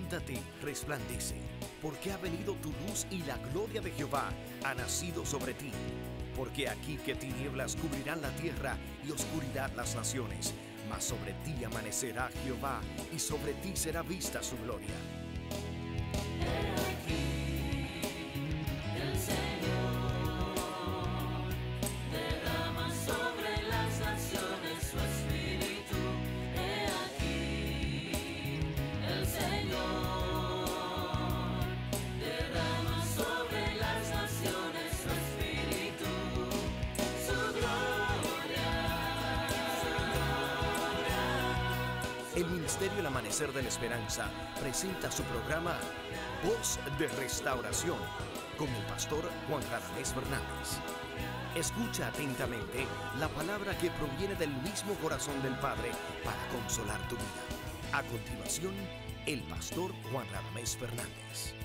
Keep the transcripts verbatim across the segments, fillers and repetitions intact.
Levántate, resplandece, porque ha venido tu luz y la gloria de Jehová ha nacido sobre ti. Porque aquí que tinieblas cubrirán la tierra y oscuridad las naciones, mas sobre ti amanecerá Jehová y sobre ti será vista su gloria. El Ministerio El Amanecer de la Esperanza presenta su programa Voz de Restauración con el pastor Juan Radamés Fernández. Escucha atentamente la palabra que proviene del mismo corazón del Padre para consolar tu vida. A continuación, el pastor Juan Radamés Fernández.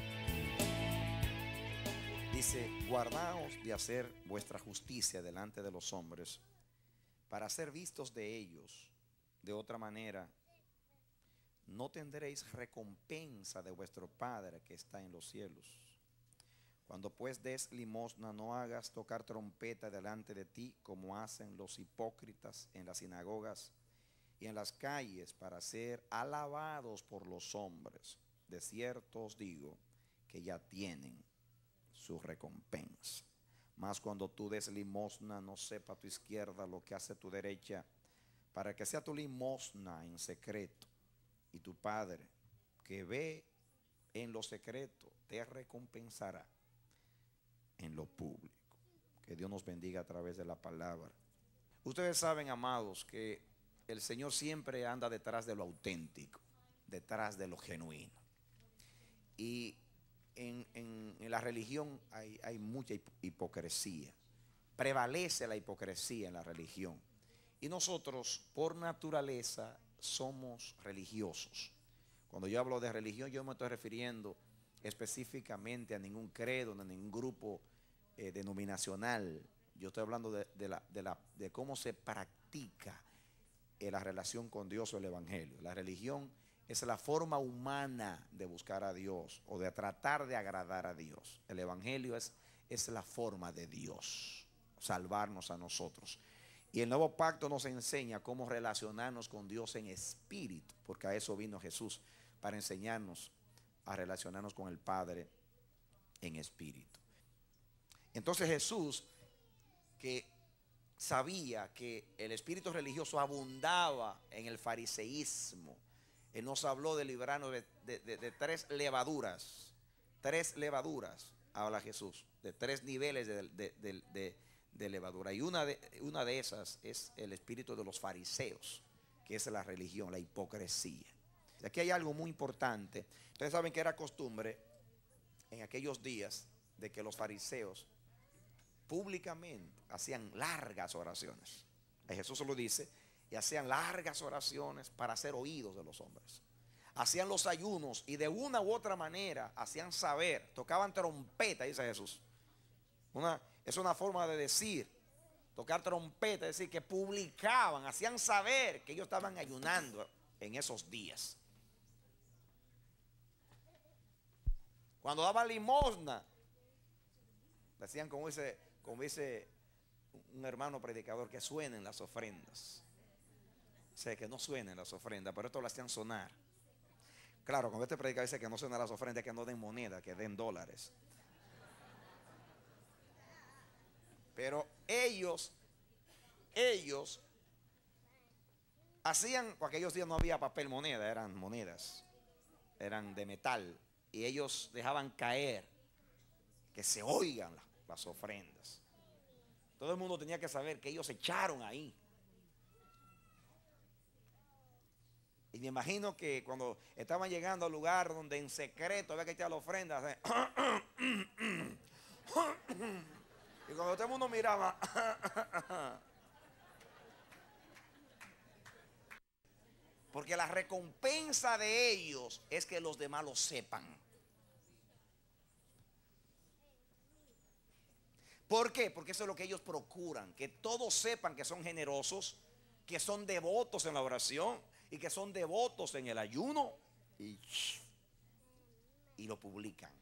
Dice: guardaos de hacer vuestra justicia delante de los hombres, para ser vistos de ellos. De otra manera, no tendréis recompensa de vuestro Padre que está en los cielos. Cuando pues des limosna, no hagas tocar trompeta delante de ti, como hacen los hipócritas en las sinagogas y en las calles, para ser alabados por los hombres. De cierto os digo que ya tienen su recompensa. Mas cuando tú des limosna, no sepa tu izquierda lo que hace tu derecha, para que sea tu limosna en secreto, y tu Padre que ve en lo secreto te recompensará en lo público. Que Dios nos bendiga a través de la palabra. Ustedes saben, amados, que el Señor siempre anda detrás de lo auténtico, detrás de lo genuino. Y en, en, en la religión hay, hay mucha hipocresía. Prevalece la hipocresía en la religión. Y nosotros, por naturaleza, somos religiosos. Cuando yo hablo de religión, yo me estoy refiriendo específicamente a ningún credo, a ningún grupo eh, denominacional. Yo estoy hablando de, de, la, de, la, de cómo se practica eh, la relación con Dios o el Evangelio. La religión es la forma humana de buscar a Dios o de tratar de agradar a Dios. El Evangelio es, es la forma de Dios, salvarnos a nosotros. Y el nuevo pacto nos enseña cómo relacionarnos con Dios en espíritu, porque a eso vino Jesús, para enseñarnos a relacionarnos con el Padre en espíritu. Entonces Jesús, que sabía que el espíritu religioso abundaba en el fariseísmo, Él nos habló de librarnos de, de, de, de tres levaduras, tres levaduras, habla Jesús, de tres niveles de, de, de, de de levadura, y una de, una de esas es el espíritu de los fariseos, que es la religión, la hipocresía. Aquí hay algo muy importante. Ustedes saben que era costumbre en aquellos días de que los fariseos públicamente hacían largas oraciones. Jesús lo dice, y hacían largas oraciones para ser oídos de los hombres. Hacían los ayunos y de una u otra manera hacían saber, tocaban trompeta, dice Jesús. Una, es una forma de decir, tocar trompeta, es decir, que publicaban, hacían saber que ellos estaban ayunando en esos días. Cuando daban limosna, decían, como dice, como dice un hermano predicador, que suenen las ofrendas. O sea, que no suenen las ofrendas, pero esto lo hacían sonar. Claro, cuando este predicador dice que no suenan las ofrendas, que no den moneda, que den dólares. Pero ellos, ellos hacían, por aquellos días no había papel moneda, eran monedas, eran de metal, y ellos dejaban caer, que se oigan las, las ofrendas. Todo el mundo tenía que saber que ellos echaron ahí. Y me imagino que cuando estaban llegando al lugar donde en secreto había que echar la ofrenda, y cuando todo el mundo miraba, porque la recompensa de ellos es que los demás lo sepan. ¿Por qué? Porque eso es lo que ellos procuran, que todos sepan que son generosos, que son devotos en la oración y que son devotos en el ayuno. Y y lo publican.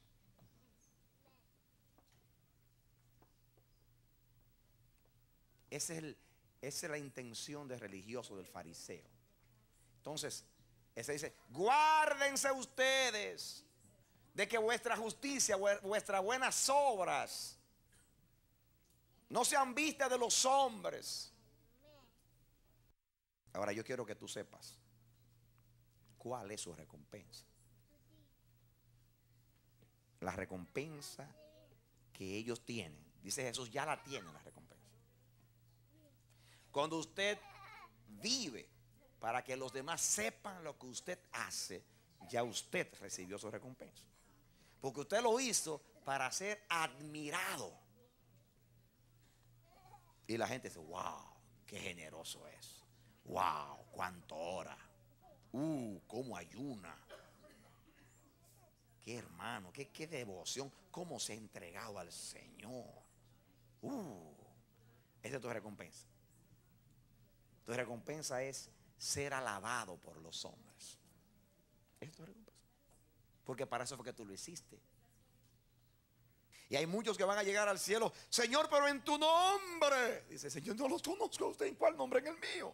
Ese es el, esa es la intención del religioso, del fariseo. Entonces, ese dice, guárdense ustedes de que vuestra justicia, vuestras buenas obras no sean vistas de los hombres. Ahora yo quiero que tú sepas cuál es su recompensa. La recompensa que ellos tienen, dice Jesús, ya la tienen la recompensa. Cuando usted vive para que los demás sepan lo que usted hace, ya usted recibió su recompensa. Porque usted lo hizo para ser admirado. Y la gente dice, wow, qué generoso es. Wow, cuánto ora. Uh, cómo ayuna. Qué hermano, qué, qué devoción. Cómo se ha entregado al Señor. Uh, esa es tu recompensa. Tu recompensa es ser alabado por los hombres. Esa es tu recompensa. Porque para eso fue que tú lo hiciste. Y hay muchos que van a llegar al cielo. Señor, pero en tu nombre. Dice, Señor, no los conozco a usted. ¿En cuál nombre? En el mío.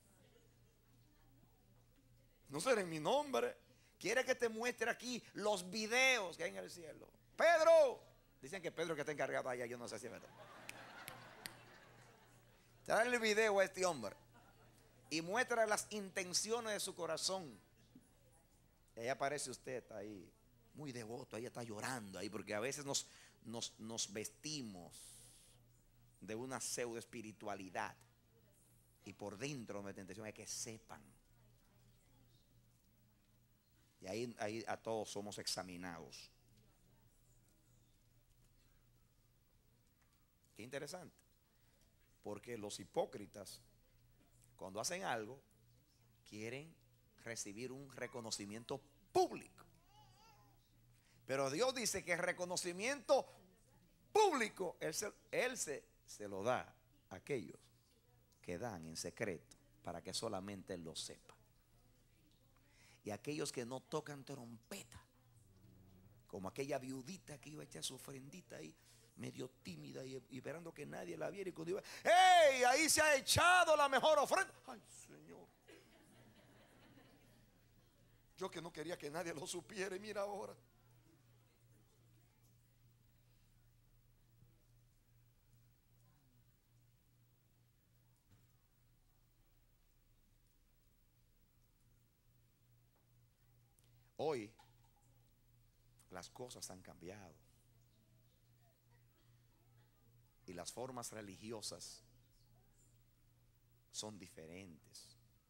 No será en mi nombre. Quiere que te muestre aquí los videos que hay en el cielo. Pedro. Dicen que Pedro que está encargado allá. Yo no sé si es verdad. Trae el video a este hombre y muestra las intenciones de su corazón. Y ahí aparece usted ahí, muy devoto. Ahí está llorando ahí, porque a veces nos, nos, nos vestimos de una pseudo espiritualidad y por dentro nuestra intención es que sepan. Y ahí, ahí a todos somos examinados. Qué interesante. Porque los hipócritas, cuando hacen algo, quieren recibir un reconocimiento público. Pero Dios dice que el reconocimiento público, Él se, él se, se lo da a aquellos que dan en secreto, para que solamente Él lo sepa. Y aquellos que no tocan trompeta, como aquella viudita que iba a echar su ofrendita ahí, medio tímida y, y esperando que nadie la viera, y cuando iba, ¡hey! Ahí se ha echado la mejor ofrenda. ¡Ay, Señor! Yo que no quería que nadie lo supiera, y mira ahora. Hoy las cosas han cambiado y las formas religiosas son diferentes.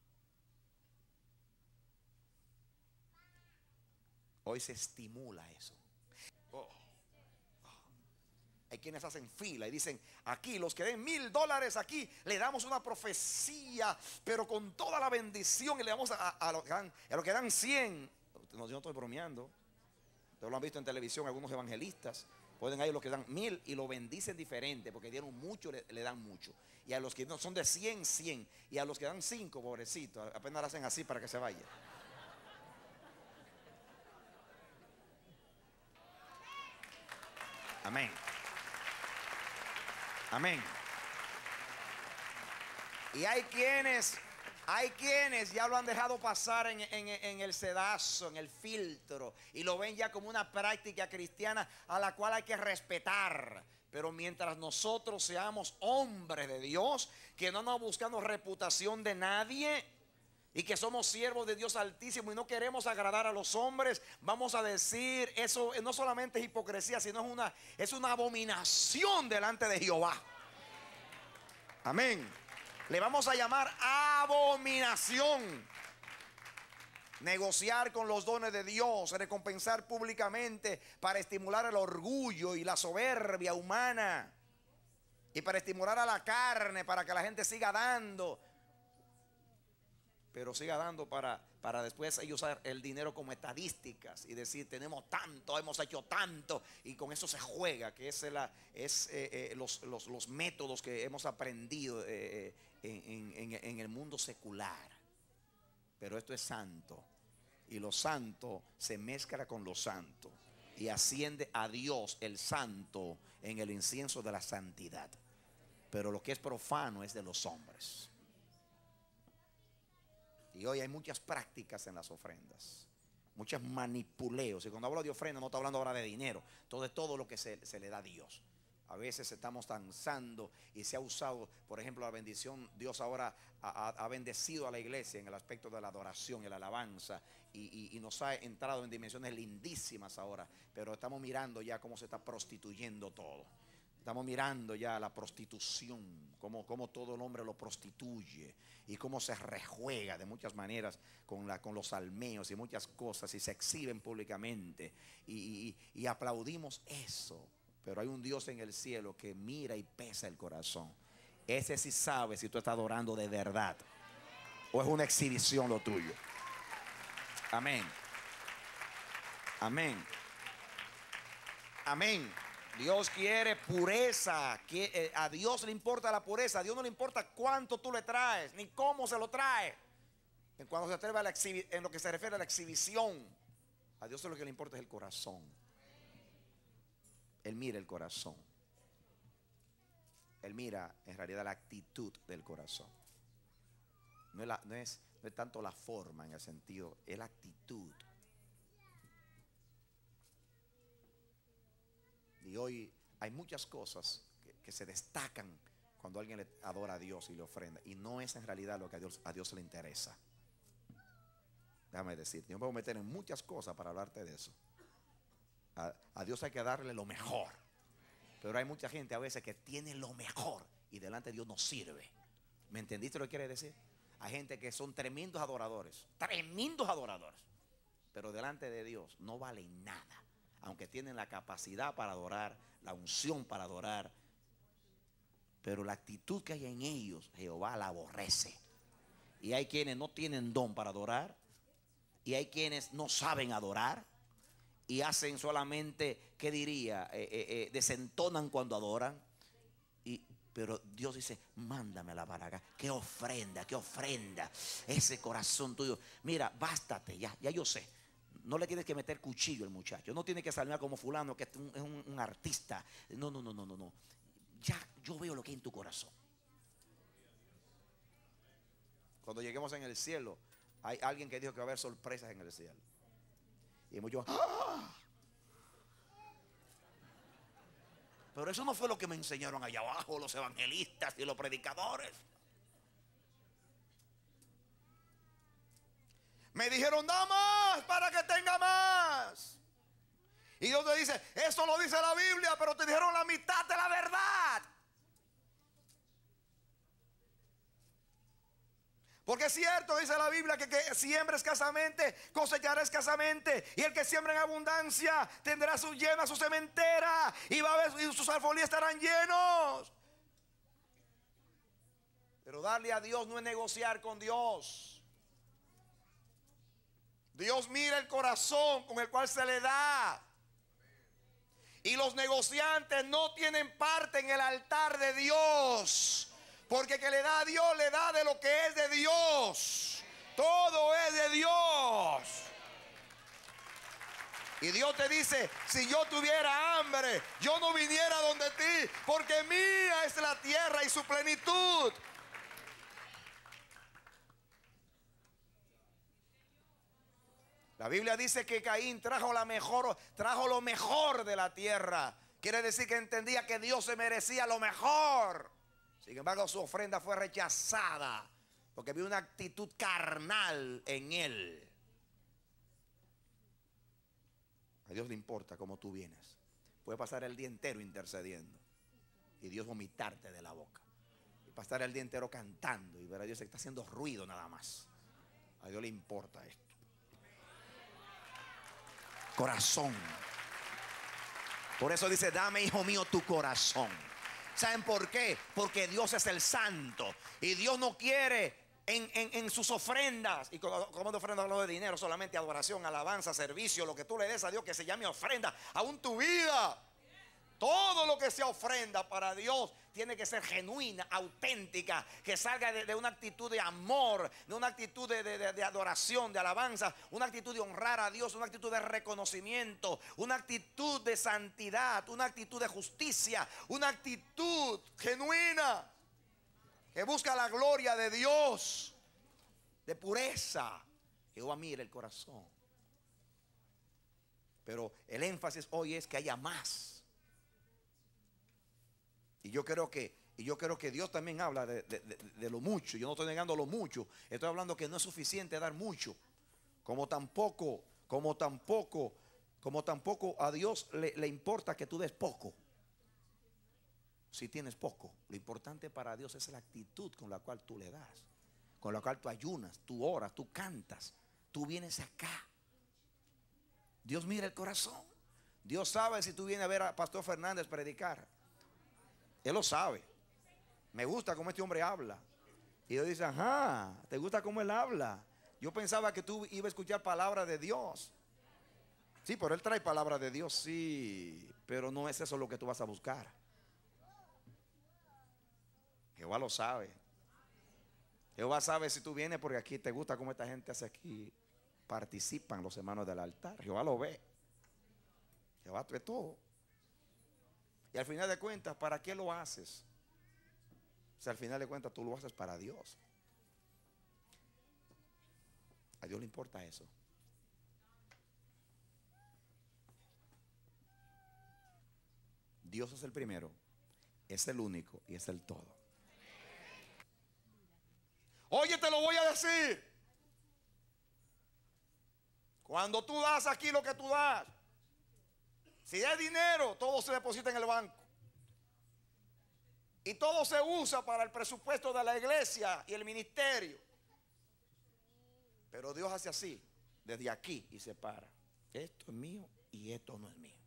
Hoy se estimula eso. Oh, oh. Hay quienes hacen fila y dicen, aquí los que den mil dólares, aquí le damos una profecía, pero con toda la bendición, y le damos a, a, a, los, que dan, a los que dan cien. No, yo no estoy bromeando. Ustedes lo han visto en televisión, algunos evangelistas. Pueden ir los que dan mil y lo bendicen diferente, porque dieron mucho, le, le dan mucho. Y a los que no son de cien, cien. Y a los que dan cinco, pobrecitos, apenas lo hacen así para que se vaya. Amén. Amén. Y hay quienes, hay quienes ya lo han dejado pasar en, en, en el sedazo, en el filtro, y lo ven ya como una práctica cristiana a la cual hay que respetar. Pero mientras nosotros seamos hombres de Dios, que no andamos buscando reputación de nadie, y que somos siervos de Dios Altísimo y no queremos agradar a los hombres, vamos a decir, eso no solamente es hipocresía, sino es una, es una abominación delante de Jehová. Amén. Le vamos a llamar abominación. Negociar con los dones de Dios, recompensar públicamente para estimular el orgullo y la soberbia humana, y para estimular a la carne, para que la gente siga dando, pero siga dando para, para después ellos usar el dinero como estadísticas y decir, tenemos tanto, hemos hecho tanto, y con eso se juega, que es, la, es eh, eh, los, los, los métodos que hemos aprendido eh, en, en, en el mundo secular. Pero esto es santo, y lo santo se mezcla con lo santo. y asciende a Dios el santo en el incienso de la santidad. Pero lo que es profano es de los hombres. Y hoy hay muchas prácticas en las ofrendas, muchos manipuleos. Y cuando hablo de ofrenda no estoy hablando ahora de dinero, todo es todo lo que se, se le da a Dios. A veces estamos danzando y se ha usado, por ejemplo, la bendición. Dios ahora ha, ha bendecido a la iglesia en el aspecto de la adoración y la alabanza, y, y, y nos ha entrado en dimensiones lindísimas ahora. Pero estamos mirando ya cómo se está prostituyendo todo. Estamos mirando ya la prostitución, cómo, cómo todo el hombre lo prostituye y cómo se rejuega de muchas maneras con, la, con los almeos y muchas cosas, y se exhiben públicamente, y, y, y aplaudimos eso. Pero hay un Dios en el cielo que mira y pesa el corazón. Ese sí sabe si tú estás adorando de verdad o es una exhibición lo tuyo. Amén. Amén. Amén. Dios quiere pureza. Que, eh, a Dios le importa la pureza. A Dios no le importa cuánto tú le traes, ni cómo se lo trae. En, cuando se atreve a la exhibi- en lo que se refiere a la exhibición, a Dios lo que le importa es el corazón. Él mira el corazón. Él mira en realidad la actitud del corazón. No es, la, no es, no es tanto la forma en el sentido, es la actitud. Y hoy hay muchas cosas que, que se destacan cuando alguien le adora a Dios y le ofrenda, y no es en realidad lo que a Dios, a Dios le interesa. Déjame decirte, yo me voy a meter en muchas cosas para hablarte de eso. A, a Dios hay que darle lo mejor. Pero hay mucha gente a veces que tiene lo mejor y delante de Dios no sirve. ¿Me entendiste lo que quiere decir? Hay gente que son tremendos adoradores, tremendos adoradores, pero delante de Dios no valen nada, aunque tienen la capacidad para adorar, la unción para adorar. Pero la actitud que hay en ellos, Jehová la aborrece. Y hay quienes no tienen don para adorar, y hay quienes no saben adorar, y hacen solamente, ¿qué diría? Eh, eh, eh, desentonan cuando adoran. Y, pero Dios dice, mándamela para acá. ¿Qué ofrenda? ¿Qué ofrenda? Ese corazón tuyo. Mira, bástate, ya, ya yo sé. No le tienes que meter cuchillo al muchacho. No tiene que salvar como fulano que es un, es un, un artista. No, no, no, no, no, no. Ya yo veo lo que hay en tu corazón. Cuando lleguemos en el cielo, hay alguien que dijo que va a haber sorpresas en el cielo. Y muchos, ¡ah! Pero eso no fue lo que me enseñaron allá abajo los evangelistas y los predicadores. Me dijeron, da más para que tenga más. Y Dios te dice, eso lo dice la Biblia, pero te dijeron la mitad de la verdad. Porque es cierto, dice la Biblia, que, que siembra escasamente, cosechará escasamente. Y el que siembra en abundancia tendrá su llena su cementera, y, va a ver, y sus alfolías estarán llenos. Pero darle a Dios no es negociar con Dios. Dios mira el corazón con el cual se le da. Y los negociantes no tienen parte en el altar de Dios. Porque que le da a Dios, le da de lo que es de Dios. Todo es de Dios. Y Dios te dice, si yo tuviera hambre, yo no viniera donde ti, porque mía es la tierra y su plenitud. La Biblia dice que Caín trajo la mejor, trajo lo mejor de la tierra. Quiere decir que entendía que Dios se merecía lo mejor. Sin embargo, su ofrenda fue rechazada porque había una actitud carnal en él. A Dios le importa cómo tú vienes. Puedes pasar el día entero intercediendo y Dios vomitarte de la boca. Y pasar el día entero cantando y ver a Dios que está haciendo ruido nada más. A Dios le importa esto. Corazón. Por eso dice, dame, hijo mío, tu corazón. ¿Saben por qué? Porque Dios es el santo. Y Dios no quiere en, en, en sus ofrendas. Y como de ofrenda hablo de dinero, solamente adoración, alabanza, servicio, lo que tú le des a Dios que se llame ofrenda. Aún tu vida. Todo lo que sea ofrenda para Dios tiene que ser genuina, auténtica, que salga de, de una actitud de amor, de una actitud de, de, de adoración, de alabanza, una actitud de honrar a Dios, una actitud de reconocimiento, una actitud de santidad, una actitud de justicia, una actitud genuina que busca la gloria de Dios, de pureza. Jehová mira el corazón. Pero el énfasis hoy es que haya más. Y yo creo que, y yo creo que Dios también habla de, de, de, de lo mucho. Yo no estoy negando lo mucho. Estoy hablando que no es suficiente dar mucho. Como tampoco, como tampoco, como tampoco a Dios le, le importa que tú des poco. Si tienes poco, lo importante para Dios es la actitud con la cual tú le das, con la cual tú ayunas, tú oras, tú cantas, tú vienes acá. Dios mira el corazón. Dios sabe si tú vienes a ver a Pastor Fernández predicar. Él lo sabe. Me gusta cómo este hombre habla. Y Dios dice, ajá, ¿te gusta cómo él habla? Yo pensaba que tú ibas a escuchar palabra de Dios. Sí, pero él trae palabra de Dios, sí. Pero no es eso lo que tú vas a buscar. Jehová lo sabe. Jehová sabe si tú vienes porque aquí te gusta cómo esta gente hace aquí. Participan los hermanos del altar. Jehová lo ve. Jehová ve todo. Y al final de cuentas, ¿para qué lo haces? O sea, al final de cuentas tú lo haces para Dios. A Dios le importa eso. Dios es el primero, es el único y es el todo. Oye, te lo voy a decir. Cuando tú das aquí lo que tú das, si es dinero, todo se deposita en el banco. Y todo se usa para el presupuesto de la iglesia y el ministerio. Pero Dios hace así, desde aquí, y separa. Esto es mío y esto no es mío.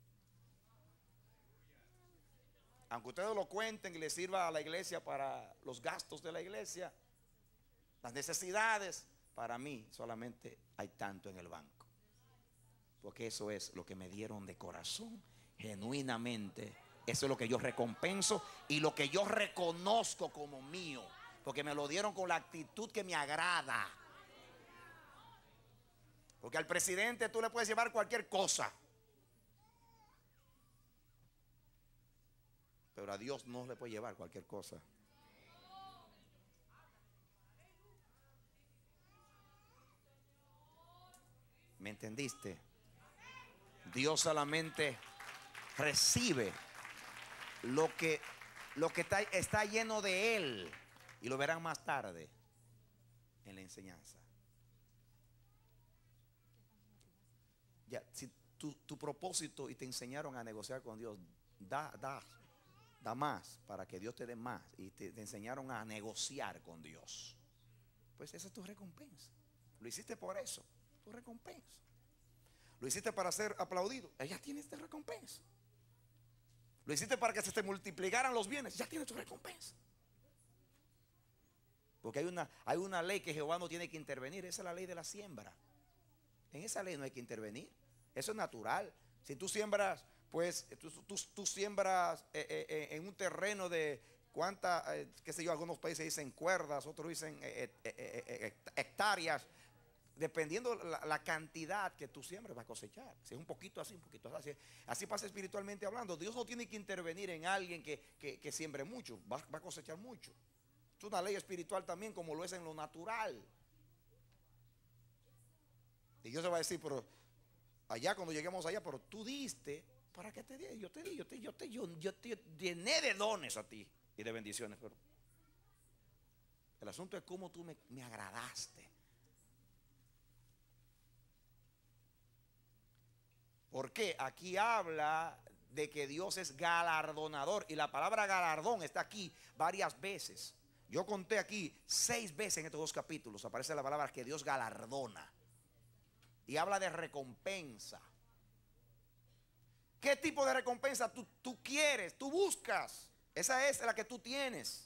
Aunque ustedes lo cuenten y le sirva a la iglesia para los gastos de la iglesia, las necesidades, para mí solamente hay tanto en el banco. Porque eso es lo que me dieron de corazón, genuinamente. Eso es lo que yo recompenso y lo que yo reconozco como mío. Porque me lo dieron con la actitud que me agrada. Porque al presidente tú le puedes llevar cualquier cosa. Pero a Dios no le puede llevar cualquier cosa. ¿Me entendiste? Dios solamente recibe lo que, lo que está, está lleno de Él. Y lo verán más tarde en la enseñanza. Ya, si tu, tu propósito y te enseñaron a negociar con Dios, da, da, da más para que Dios te dé más. Y te, te enseñaron a negociar con Dios. Pues esa es tu recompensa. Lo hiciste por eso. Tu recompensa. Lo hiciste para ser aplaudido. Ya tienes tu recompensa. Lo hiciste para que se te multiplicaran los bienes. Ya tienes tu recompensa. Porque hay una, hay una ley que Jehová no tiene que intervenir. Esa es la ley de la siembra. En esa ley no hay que intervenir. Eso es natural. Si tú siembras, pues tú, tú, tú siembras eh, eh, en un terreno de cuántas, eh, qué sé yo, algunos países dicen cuerdas, otros dicen eh, eh, eh, eh, hectáreas. Dependiendo la, la cantidad que tú siembres vas a cosechar. Si es un poquito así, un poquito así. Así pasa espiritualmente hablando. Dios no tiene que intervenir en alguien que, que, que siembre mucho. Va, va a cosechar mucho. Es una ley espiritual también, como lo es en lo natural. Y Dios se va a decir, pero allá cuando lleguemos allá, pero tú diste para que te di. Yo te di, yo te, yo te, yo, yo te llené de dones a ti y de bendiciones. Pero el asunto es cómo tú me, me agradaste. Porque aquí habla de que Dios es galardonador. Y la palabra galardón está aquí varias veces. Yo conté aquí seis veces en estos dos capítulos. Aparece la palabra que Dios galardona. Y habla de recompensa. ¿Qué tipo de recompensa tú, tú quieres? Tú buscas. Esa es la que tú tienes.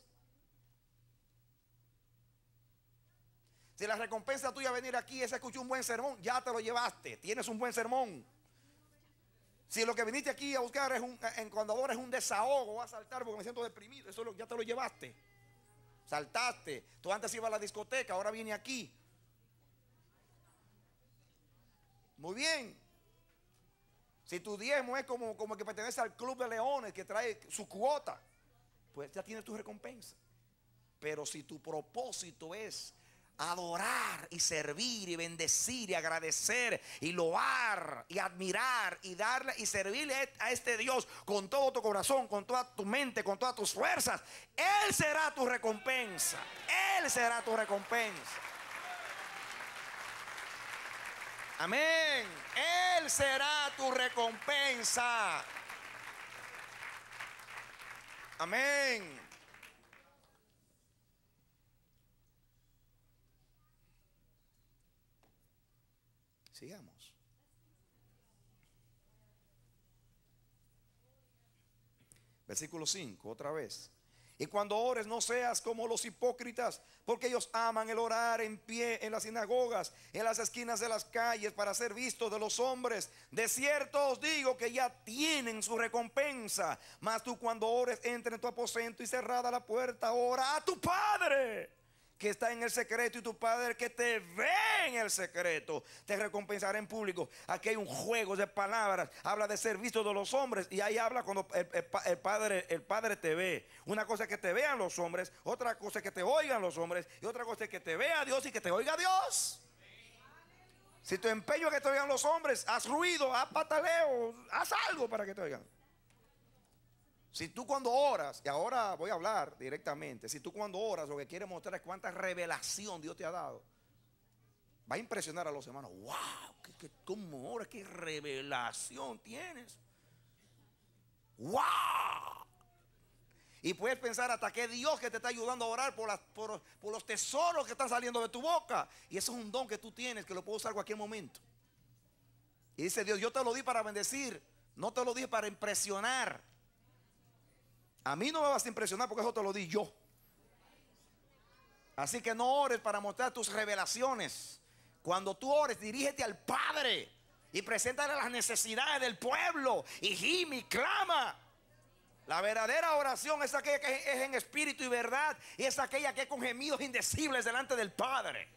Si la recompensa tuya venir aquí es escuchar un buen sermón, ya te lo llevaste. Tienes un buen sermón. Si lo que viniste aquí a buscar es un, en cuando ahora es un desahogo, voy a saltar porque me siento deprimido, eso lo, ya te lo llevaste. Saltaste. Tú antes ibas a la discoteca, ahora viene aquí. Muy bien. Si tu diezmo es como, como que pertenece al club de leones que trae su cuota, pues ya tienes tu recompensa. Pero si tu propósito es adorar y servir y bendecir y agradecer y loar y admirar y darle y servirle a este Dios con todo tu corazón, con toda tu mente, con todas tus fuerzas, Él será tu recompensa. Él será tu recompensa. Amén. Él será tu recompensa. Amén. Sigamos. Versículo cinco, otra vez. Y cuando ores no seas como los hipócritas, porque ellos aman el orar en pie en las sinagogas, en las esquinas de las calles, para ser vistos de los hombres. De cierto os digo que ya tienen su recompensa. Mas tú cuando ores, entra en tu aposento y cerrada la puerta, ora a tu Padre que está en el secreto, y tu Padre que te ve en el secreto te recompensará en público. Aquí hay un juego de palabras. Habla de ser visto de los hombres, y ahí habla cuando el, el, el, padre, el Padre te ve. Una cosa es que te vean los hombres, otra cosa es que te oigan los hombres, y otra cosa es que te vea Dios y que te oiga Dios. Si tu empeño es que te oigan los hombres, haz ruido, haz pataleo, haz algo para que te oigan. Si tú cuando oras, y ahora voy a hablar directamente, si tú cuando oras lo que quieres mostrar es cuánta revelación Dios te ha dado, va a impresionar a los hermanos. ¡Wow! ¿Qué, qué, ¿Cómo oras? ¿Qué revelación tienes? ¡Wow! Y puedes pensar hasta que Dios que te está ayudando a orar por, las, por, por los tesoros que están saliendo de tu boca. Y eso es un don que tú tienes, que lo puedo usar en cualquier momento. Y dice Dios, yo te lo di para bendecir, no te lo di para impresionar. A mí no me vas a impresionar porque eso te lo di yo. Así que no ores para mostrar tus revelaciones. Cuando tú ores, dirígete al Padre y preséntale las necesidades del pueblo y gime y clama. La verdadera oración es aquella que es en espíritu y verdad, y es aquella que es con gemidos indecibles delante del Padre.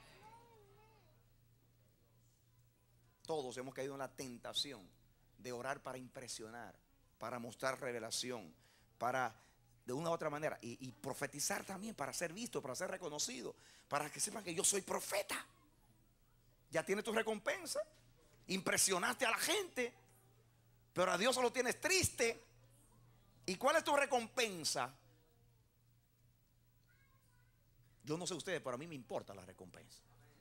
Todos hemos caído en la tentación de orar para impresionar, para mostrar revelación, para de una u otra manera, y, y profetizar también para ser visto, para ser reconocido, para que sepan que yo soy profeta. Ya tienes tu recompensa, impresionaste a la gente, pero a Dios lo tienes triste. ¿Y cuál es tu recompensa? Yo no sé ustedes, pero a mí me importa la recompensa.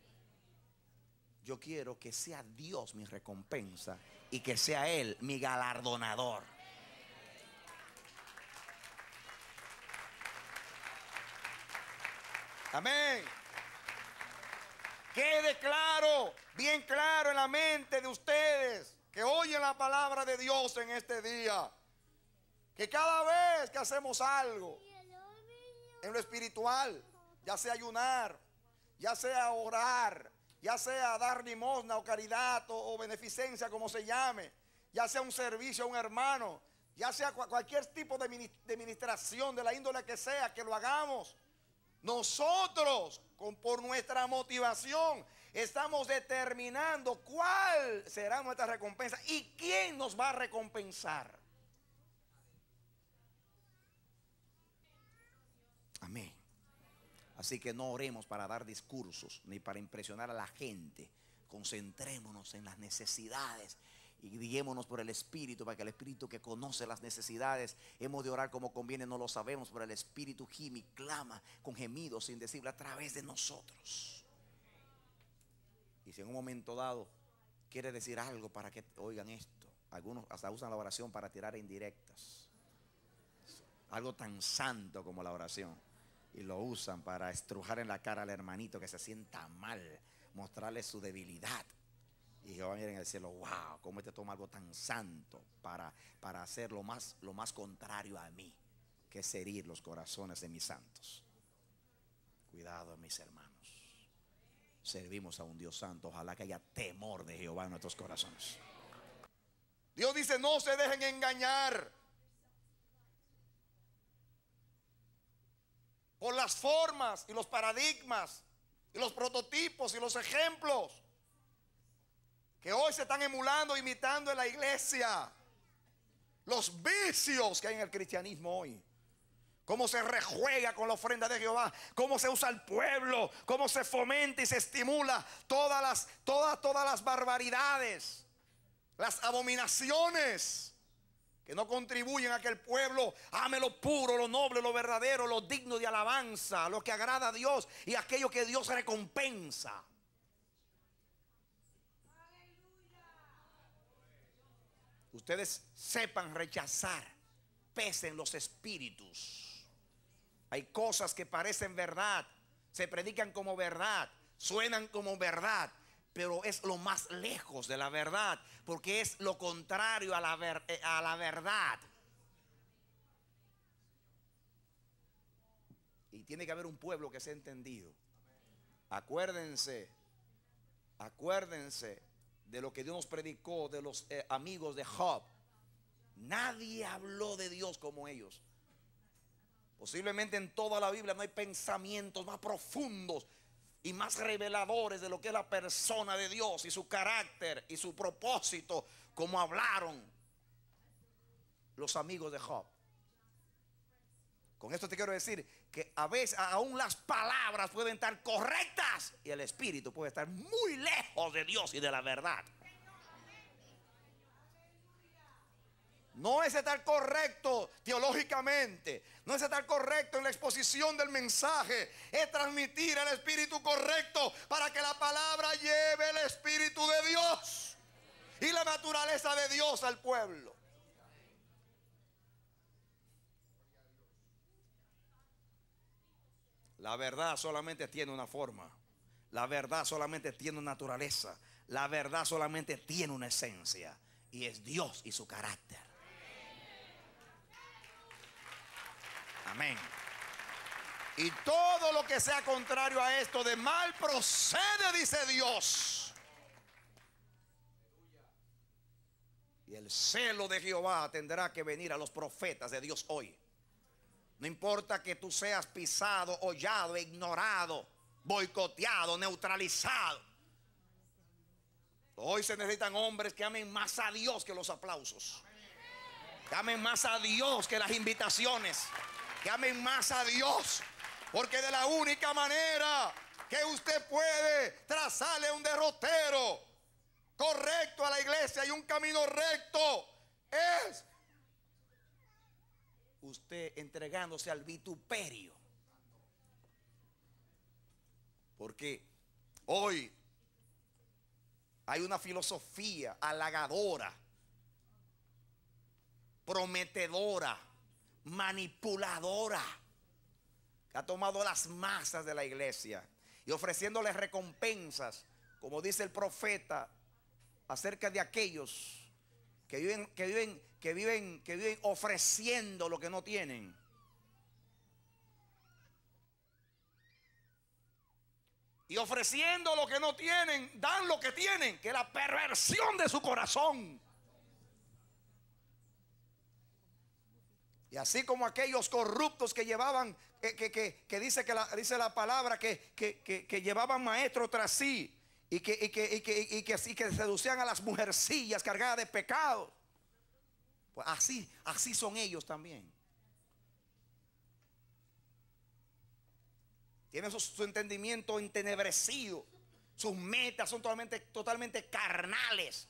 Yo quiero que sea Dios mi recompensa y que sea Él mi galardonador. Amén. Quede claro, bien claro en la mente de ustedes que oyen la palabra de Dios en este día, que cada vez que hacemos algo en lo espiritual, ya sea ayunar, ya sea orar, ya sea dar limosna o caridad o, o beneficencia, como se llame, ya sea un servicio a un hermano, ya sea cualquier tipo de administración de la índole que sea, que lo hagamos. Nosotros, con, por nuestra motivación, estamos determinando cuál será nuestra recompensa y quién nos va a recompensar. Amén. Así que no oremos para dar discursos ni para impresionar a la gente. Concentrémonos en las necesidades y guiémonos por el Espíritu, para que el Espíritu que conoce las necesidades, hemos de orar como conviene, no lo sabemos, pero el Espíritu gime y clama con gemidos indecibles a través de nosotros. Y si en un momento dado quiere decir algo para que oigan esto, algunos hasta usan la oración para tirar indirectas, algo tan santo como la oración, y lo usan para estrujar en la cara al hermanito que se sienta mal, mostrarle su debilidad. Y Jehová mira en el cielo, wow, cómo este toma algo tan santo para, para hacer lo más, lo más contrario a mí, que es herir los corazones de mis santos. Cuidado, mis hermanos. Servimos a un Dios santo. Ojalá que haya temor de Jehová en nuestros corazones. Dios dice: no se dejen engañar por las formas y los paradigmas y los prototipos y los ejemplos que hoy se están emulando, imitando en la iglesia. Los vicios que hay en el cristianismo hoy. Cómo se rejuega con la ofrenda de Jehová, cómo se usa el pueblo, cómo se fomenta y se estimula todas las, todas, todas las barbaridades, las abominaciones que no contribuyen a que el pueblo ame lo puro, lo noble, lo verdadero, lo digno de alabanza, lo que agrada a Dios y aquello que Dios recompensa. Ustedes sepan rechazar, pesen los espíritus. Hay cosas que parecen verdad, se predican como verdad, suenan como verdad, pero es lo más lejos de la verdad, porque es lo contrario a la, ver, a la verdad. Y tiene que haber un pueblo que sea entendido. Acuérdense, acuérdense de lo que Dios nos predicó de los eh, amigos de Job. Nadie habló de Dios como ellos. Posiblemente en toda la Biblia no hay pensamientos más profundos y más reveladores de lo que es la persona de Dios y su carácter y su propósito, como hablaron los amigos de Job. Con esto te quiero decir que a veces aún las palabras pueden estar correctas y el espíritu puede estar muy lejos de Dios y de la verdad. No es estar correcto teológicamente, no es estar correcto en la exposición del mensaje, es transmitir el espíritu correcto para que la palabra lleve el espíritu de Dios y la naturaleza de Dios al pueblo. La verdad solamente tiene una forma, la verdad solamente tiene una naturaleza, la verdad solamente tiene una esencia, y es Dios y su carácter. Amén. Y todo lo que sea contrario a esto de mal procede, dice Dios. Y el celo de Jehová tendrá que venir a los profetas de Dios hoy. No importa que tú seas pisado, hollado, ignorado, boicoteado, neutralizado. Hoy se necesitan hombres que amen más a Dios que los aplausos. Que amen más a Dios que las invitaciones. Que amen más a Dios, porque de la única manera que usted puede trazarle un derrotero correcto a la iglesia y un camino recto es usted entregándose al vituperio. Porque hoy hay una filosofía halagadora, prometedora, manipuladora, que ha tomado las masas de la iglesia y ofreciéndoles recompensas, como dice el profeta, acerca de aquellos que viven, que viven, que viven, que viven ofreciendo lo que no tienen. Y ofreciendo lo que no tienen, dan lo que tienen, que es la perversión de su corazón. Y así como aquellos corruptos que llevaban, que, que, que, que dice, que la, dice la palabra, que, que, que, que llevaban maestros tras sí, y que, y, que, y, que, y, que, y que seducían a las mujercillas cargadas de pecado. Pues así, así son ellos también. Tienen su, su entendimiento entenebrecido. Sus metas son totalmente, totalmente carnales.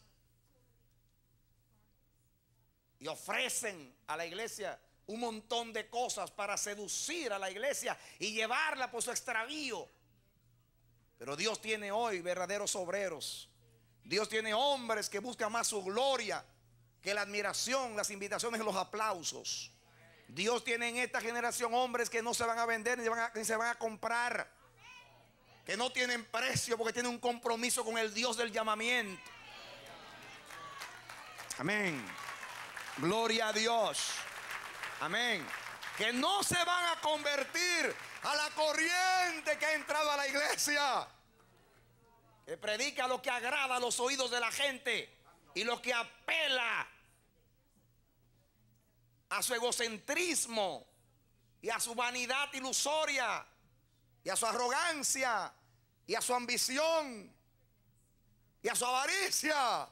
Y ofrecen a la iglesia un montón de cosas para seducir a la iglesia y llevarla por su extravío. Pero Dios tiene hoy verdaderos obreros. Dios tiene hombres que buscan más su gloria que la admiración, las invitaciones y los aplausos. Dios tiene en esta generación hombres que no se van a vender ni, van a, ni se van a comprar, que no tienen precio porque tienen un compromiso con el Dios del llamamiento. Amén. Gloria a Dios. Amén. Que no se van a convertir a la corriente que ha entrado a la iglesia, que predica lo que agrada a los oídos de la gente, y lo que apela a su egocentrismo y a su vanidad ilusoria y a su arrogancia y a su ambición y a su avaricia.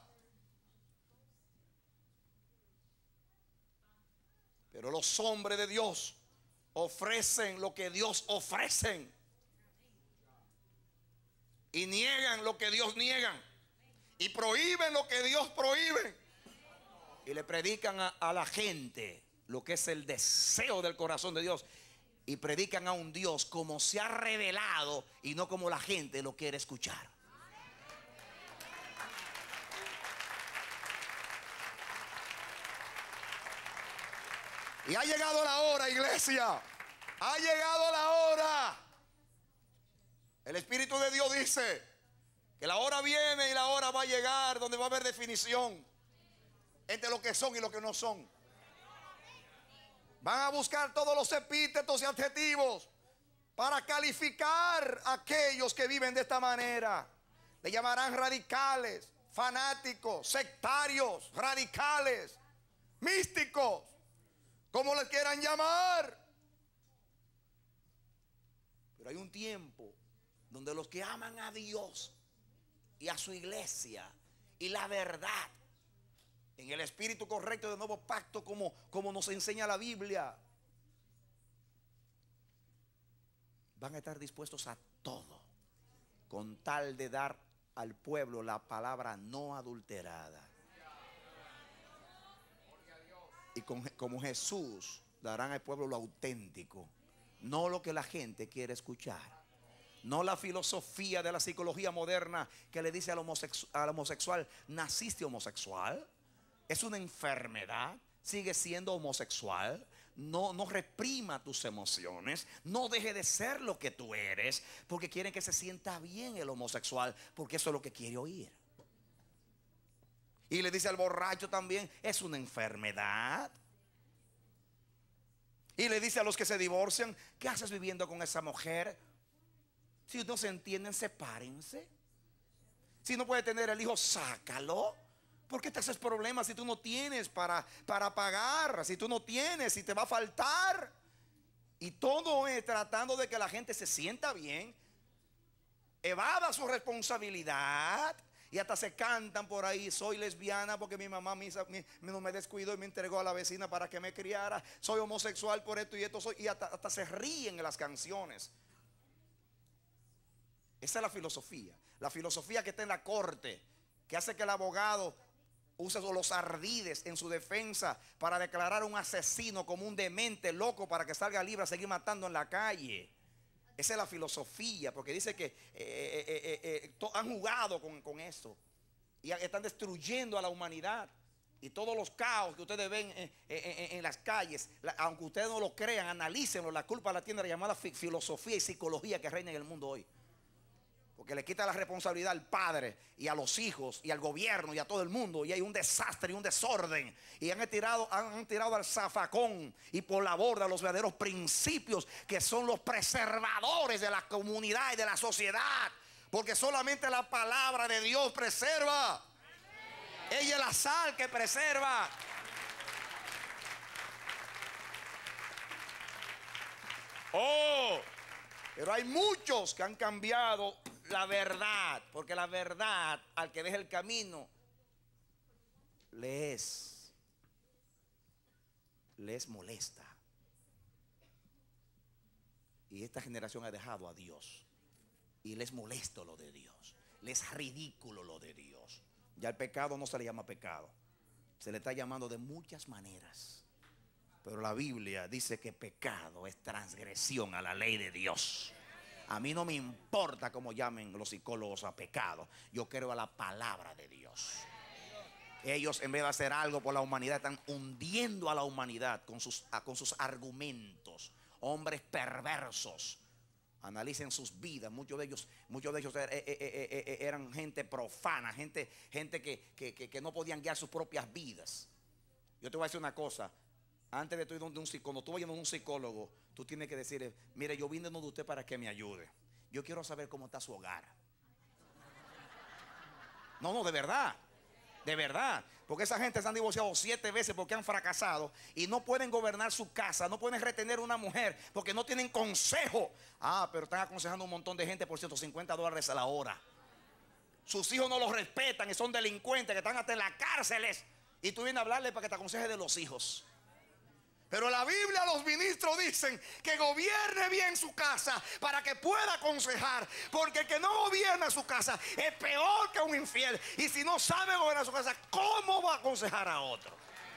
Pero los hombres de Dios ofrecen lo que Dios ofrecen y niegan lo que Dios niega y prohíben lo que Dios prohíbe y le predican a, a la gente lo que es el deseo del corazón de Dios, y predican a un Dios como se ha revelado y no como la gente lo quiere escuchar. Y ha llegado la hora, iglesia. Ha llegado la hora. El Espíritu de Dios dice que la hora viene y la hora va a llegar donde va a haber definición entre lo que son y lo que no son. Van a buscar todos los epítetos y adjetivos para calificar a aquellos que viven de esta manera. Le llamarán radicales, fanáticos, sectarios, radicales, místicos, como les quieran llamar. Pero hay un tiempo donde los que aman a Dios y a su iglesia y la verdad en el espíritu correcto del nuevo pacto, como, como nos enseña la Biblia, van a estar dispuestos a todo con tal de dar al pueblo la palabra no adulterada. Y con, como Jesús, darán al pueblo lo auténtico, no lo que la gente quiere escuchar. No la filosofía de la psicología moderna que le dice al homosexual, al homosexual, naciste homosexual, es una enfermedad, sigue siendo homosexual. No, no reprima tus emociones, no deje de ser lo que tú eres, porque quieren que se sienta bien el homosexual, porque eso es lo que quiere oír. Y le dice al borracho también, es una enfermedad. Y le dice a los que se divorcian, ¿qué haces viviendo con esa mujer? Si no se entienden, sepárense. Si no puede tener el hijo, sácalo. ¿Por qué te haces problemas si tú no tienes para, para pagar? Si tú no tienes, si te va a faltar. Y todo es tratando de que la gente se sienta bien, evada su responsabilidad. Y hasta se cantan por ahí, soy lesbiana porque mi mamá me, me, no me descuidó y me entregó a la vecina para que me criara. Soy homosexual por esto y esto soy. Y hasta, hasta se ríen en las canciones. Esa es la filosofía. La filosofía que está en la corte, que hace que el abogado use los ardides en su defensa para declarar a un asesino como un demente loco para que salga libre a seguir matando en la calle. Esa es la filosofía, porque dice que eh, eh, eh, eh, to, han jugado con, con eso y están destruyendo a la humanidad. Y todos los caos que ustedes ven en, en, en las calles, la, aunque ustedes no lo crean, analícenlo. La culpa la tiene la llamada fi, filosofía y psicología que reina en el mundo hoy. Porque le quita la responsabilidad al padre y a los hijos y al gobierno y a todo el mundo. Y hay un desastre y un desorden. Y han tirado, han tirado al zafacón y por la borda los verdaderos principios que son los preservadores de la comunidad y de la sociedad. Porque solamente la palabra de Dios preserva. Ella es la sal que preserva. Oh, pero hay muchos que han cambiado la verdad, porque la verdad al que deja el camino le es les molesta. Y esta generación ha dejado a Dios y les molesto lo de Dios, les ridículo lo de Dios. Ya el pecado no se le llama pecado, se le está llamando de muchas maneras. Pero la Biblia dice que pecado es transgresión a la ley de Dios. A mí no me importa cómo llamen los psicólogos a pecado. Yo creo a la palabra de Dios. Ellos, en vez de hacer algo por la humanidad, están hundiendo a la humanidad con sus, con sus argumentos. Hombres perversos. Analicen sus vidas. Muchos de ellos, muchos de ellos er, er, er, er, eran gente profana, gente, gente que, que, que, que no podían guiar sus propias vidas. Yo te voy a decir una cosa. Antes de tú ir donde un psicólogo, cuando tú vayas donde un psicólogo, tú tienes que decirle, mire, yo vine donde usted para que me ayude. Yo quiero saber cómo está su hogar. No, no, de verdad. De verdad, porque esa gente se han divorciado siete veces porque han fracasado y no pueden gobernar su casa, no pueden retener una mujer porque no tienen consejo. Ah, pero están aconsejando a un montón de gente por ciento cincuenta dólares a la hora. Sus hijos no los respetan y son delincuentes que están hasta en las cárceles. Y tú vienes a hablarle para que te aconseje de los hijos. Pero la Biblia, los ministros dicen que gobierne bien su casa para que pueda aconsejar. Porque el que no gobierna su casa es peor que un infiel. Y si no sabe gobernar su casa, ¿cómo va a aconsejar a otro?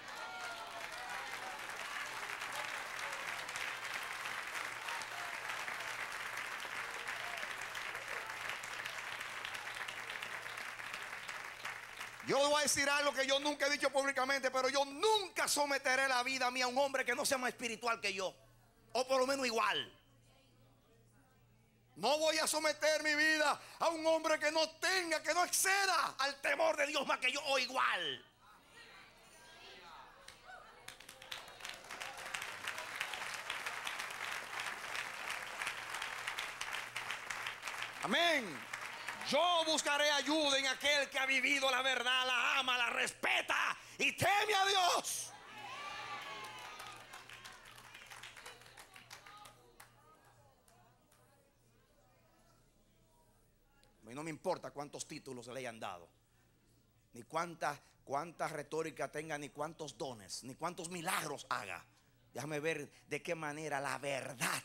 Yo le voy a decir algo que yo nunca he dicho públicamente, pero yo nunca someteré la vida mía a un hombre que no sea más espiritual que yo, o por lo menos igual. No voy a someter mi vida a un hombre que no tenga, que no exceda al temor de Dios más que yo o igual. Amén. Yo buscaré ayuda en aquel que ha vivido la verdad, la ama, la respeta y teme a Dios. A mí no me importa cuántos títulos le hayan dado, ni cuánta, cuánta retórica tenga, ni cuántos dones, ni cuántos milagros haga. Déjame ver de qué manera la verdad.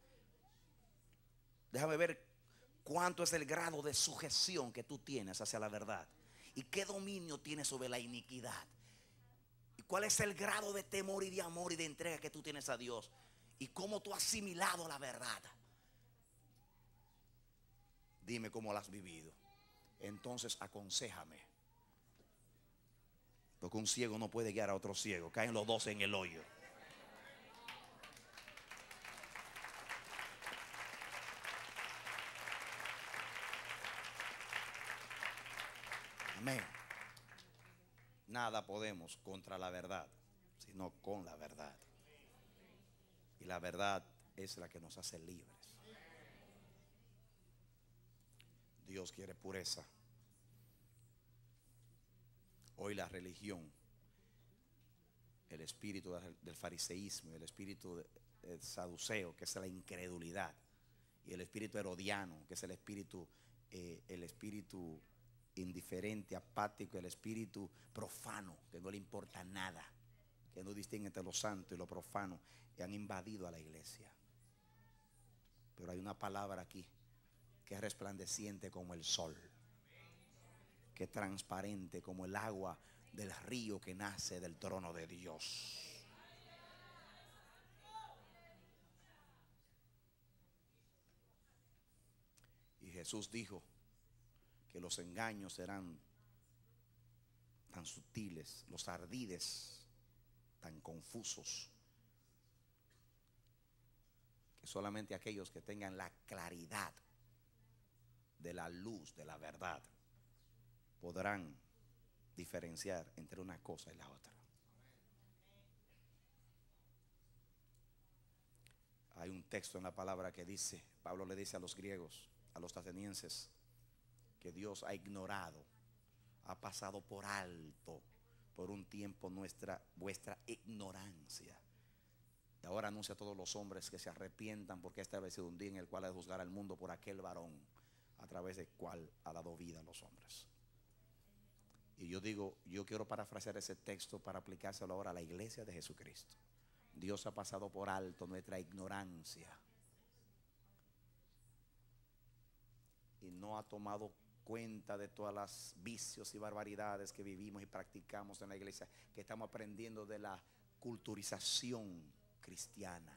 Déjame ver cuánto es el grado de sujeción que tú tienes hacia la verdad. Y qué dominio tienes sobre la iniquidad. Y cuál es el grado de temor y de amor y de entrega que tú tienes a Dios. Y cómo tú has asimilado la verdad. Dime cómo la has vivido. Entonces aconséjame. Porque un ciego no puede guiar a otro ciego. Caen los dos en el hoyo. Amén. Nada podemos contra la verdad, sino con la verdad. Y la verdad es la que nos hace libres. Dios quiere pureza. Hoy la religión, el espíritu del fariseísmo, el espíritu del saduceo, que es la incredulidad, y el espíritu herodiano, que es el espíritu, eh, el espíritu indiferente, apático, el espíritu profano, que no le importa nada, que no distingue entre lo santo y lo profano, y han invadido a la iglesia. Pero hay una palabra aquí que es resplandeciente como el sol, que es transparente como el agua del río que nace del trono de Dios. Y Jesús dijo que los engaños serán tan sutiles, los ardides tan confusos, que solamente aquellos que tengan la claridad de la luz de la verdad podrán diferenciar entre una cosa y la otra. Hay un texto en la palabra que dice, Pablo le dice a los griegos, a los atenienses, que Dios ha ignorado, ha pasado por alto por un tiempo nuestra, vuestra ignorancia. Y ahora anuncia a todos los hombres que se arrepientan, porque ha establecido un día en el cual ha de juzgar al mundo por aquel varón a través del cual ha dado vida a los hombres. Y yo digo, yo quiero parafrasear ese texto para aplicárselo ahora a la iglesia de Jesucristo. Dios ha pasado por alto nuestra ignorancia y no ha tomado cuenta de todas las vicios y barbaridades que vivimos y practicamos en la iglesia, que estamos aprendiendo de la culturización cristiana.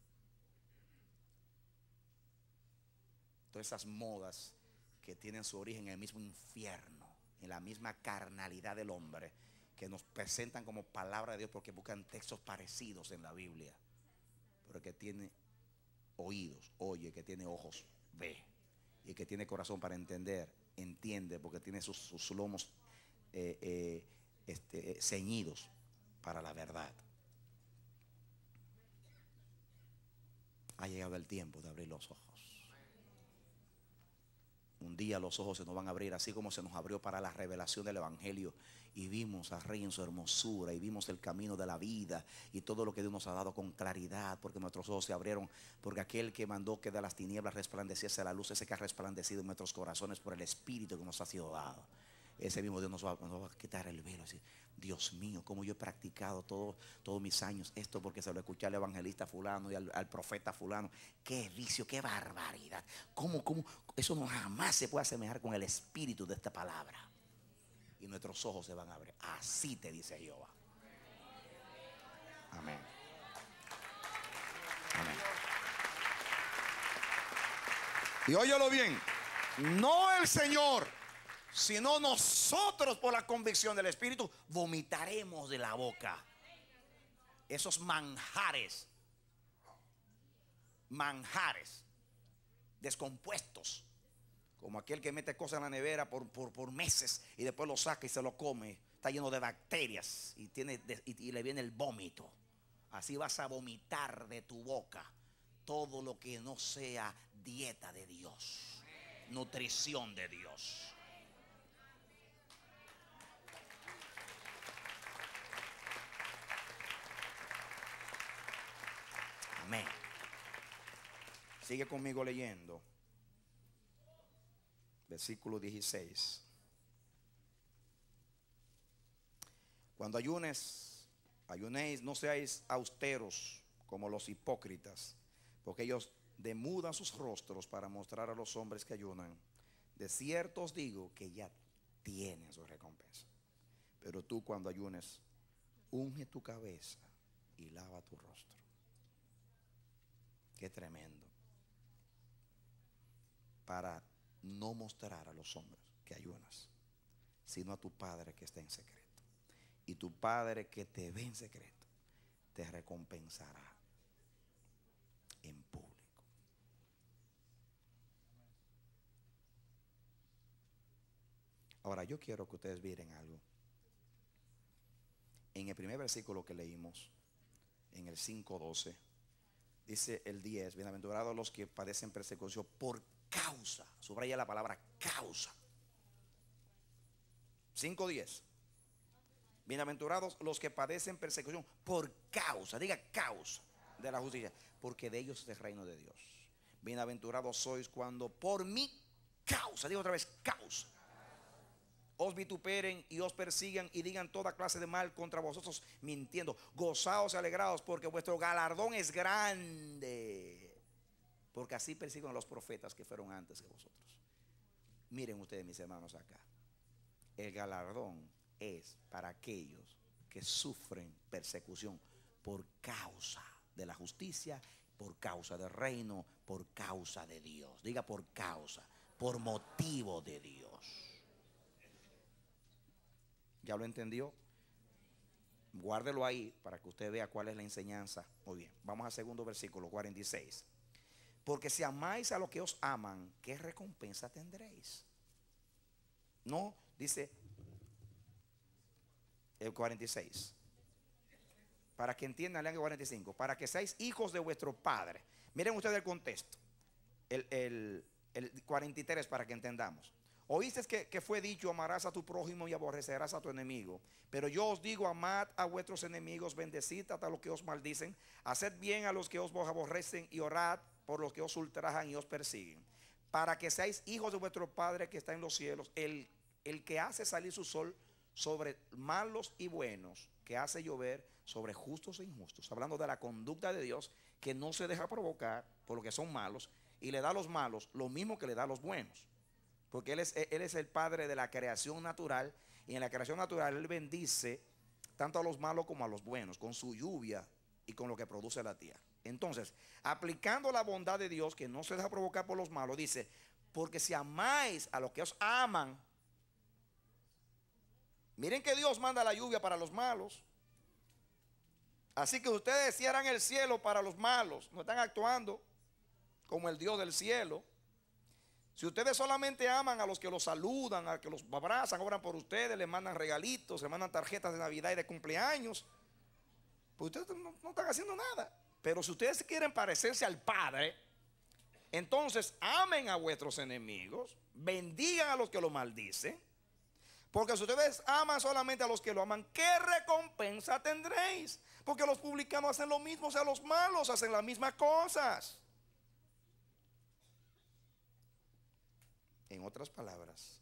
Todas esas modas que tienen su origen en el mismo infierno, en la misma carnalidad del hombre, que nos presentan como palabra de Dios porque buscan textos parecidos en la Biblia. Pero que tiene oídos, oye, que tiene ojos, ve, y que tiene corazón para entender, entiende, porque tiene sus, sus lomos eh, eh, este, eh, ceñidos para la verdad. Ha llegado el tiempo de abrir los ojos. Un día los ojos se nos van a abrir, así como se nos abrió para la revelación del Evangelio, y vimos al Rey en su hermosura, y vimos el camino de la vida y todo lo que Dios nos ha dado con claridad, porque nuestros ojos se abrieron, porque aquel que mandó que de las tinieblas resplandeciese la luz, ese que ha resplandecido en nuestros corazones por el Espíritu que nos ha sido dado, ese mismo Dios nos va, nos va a quitar el velo. Así, Dios mío, cómo yo he practicado todo, todos mis años esto, porque se lo escuché al evangelista fulano y al, al profeta fulano. Qué vicio, qué barbaridad. ¿Cómo, cómo? Eso no jamás se puede asemejar con el espíritu de esta palabra. Y nuestros ojos se van a abrir. Así te dice Jehová. Amén. Amén. Y óyelo bien. No el Señor, sino nosotros, por la convicción del Espíritu, vomitaremos de la boca esos manjares, manjares descompuestos, como aquel que mete cosas en la nevera por, por, por meses y después lo saca y se lo come. Está lleno de bacterias y, tiene, y, y le viene el vómito. Así vas a vomitar de tu boca todo lo que no sea dieta de Dios, nutrición de Dios. Amén. Sigue conmigo leyendo. Versículo dieciséis. Cuando ayunes, ayunéis, no seáis austeros como los hipócritas, porque ellos demudan sus rostros para mostrar a los hombres que ayunan. De cierto os digo que ya tienen su recompensa. Pero tú, cuando ayunes, unge tu cabeza y lava tu rostro. Qué tremendo. Para no mostrar a los hombres que ayunas, sino a tu Padre que está en secreto. Y tu Padre que te ve en secreto te recompensará en público. Ahora yo quiero que ustedes miren algo. En el primer versículo que leímos, en el cinco doce, dice el diez: bienaventurados los que padecen persecución por causa, subraya la palabra causa. cinco diez. Bienaventurados los que padecen persecución por causa, diga causa, de la justicia, porque de ellos es el reino de Dios. Bienaventurados sois cuando por mi causa, digo otra vez causa, os vituperen y os persigan y digan toda clase de mal contra vosotros mintiendo. Gozaos y alegraos, porque vuestro galardón es grande, porque así persiguen a los profetas que fueron antes que vosotros. Miren ustedes, mis hermanos, acá el galardón es para aquellos que sufren persecución por causa de la justicia, por causa del reino, por causa de Dios. Diga por causa, por motivo de Dios. ¿Ya lo entendió? Guárdelo ahí para que usted vea cuál es la enseñanza. Muy bien, vamos al segundo versículo, cuarenta y seis. Porque si amáis a los que os aman, ¿qué recompensa tendréis? No, dice el cuarenta y seis. Para que entiendan, lean el cuarenta y cinco. Para que seáis hijos de vuestro Padre. Miren ustedes el contexto. El, el, el cuarenta y tres, para que entendamos. Oíste que, que fue dicho: amarás a tu prójimo y aborrecerás a tu enemigo. Pero yo os digo: amad a vuestros enemigos, bendecid hasta los que os maldicen, haced bien a los que os aborrecen y orad por los que os ultrajan y os persiguen. Para que seáis hijos de vuestro Padre que está en los cielos, el, el que hace salir su sol sobre malos y buenos, que hace llover sobre justos e injustos. Hablando de la conducta de Dios, que no se deja provocar por lo que son malos, y le da a los malos lo mismo que le da a los buenos. Porque él es, él es el Padre de la creación natural, y en la creación natural Él bendice tanto a los malos como a los buenos, con su lluvia y con lo que produce la tierra. Entonces, aplicando la bondad de Dios, que no se deja provocar por los malos, dice: porque si amáis a los que os aman. Miren que Dios manda la lluvia para los malos. Así que ustedes cierran el cielo para los malos. No están actuando como el Dios del cielo. Si ustedes solamente aman a los que los saludan, a los que los abrazan, obran por ustedes, les mandan regalitos, les mandan tarjetas de Navidad y de cumpleaños, pues ustedes no, no están haciendo nada. Pero si ustedes quieren parecerse al Padre, Entonces, amen a vuestros enemigos, bendigan a los que lo maldicen. Porque si ustedes aman solamente a los que lo aman, ¿qué recompensa tendréis? Porque los publicanos hacen lo mismo, o sea, los malos hacen las mismas cosas. En otras palabras,